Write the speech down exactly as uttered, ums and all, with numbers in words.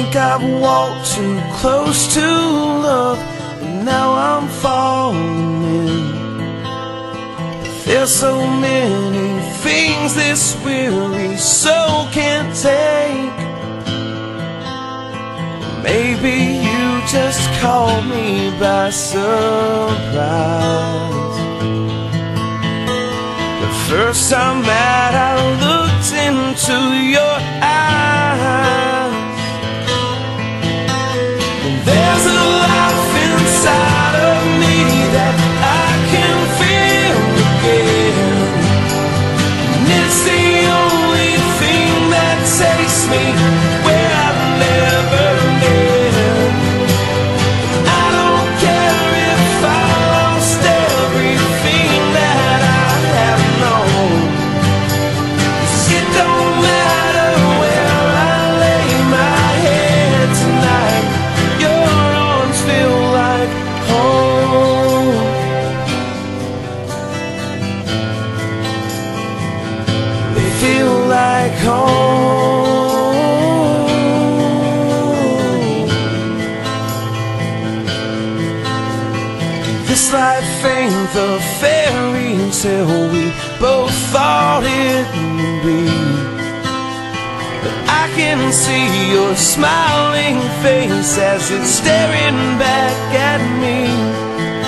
think I've walked too close to love, and now I'm falling in. There's so many things this weary soul can't take. Maybe you just caught me by surprise. The first time that I looked into your eyes, and there's a life inside of me that I can feel again, and it's the only thing that takes me where I've never been. I don't care if I lost everything that I have known, 'cause it don't matter where I lay my head tonight, your arms feel like home. They feel like home. This life ain't the fairy tale we both thought it'd be, but I can see your smiling face as it's staring back at me.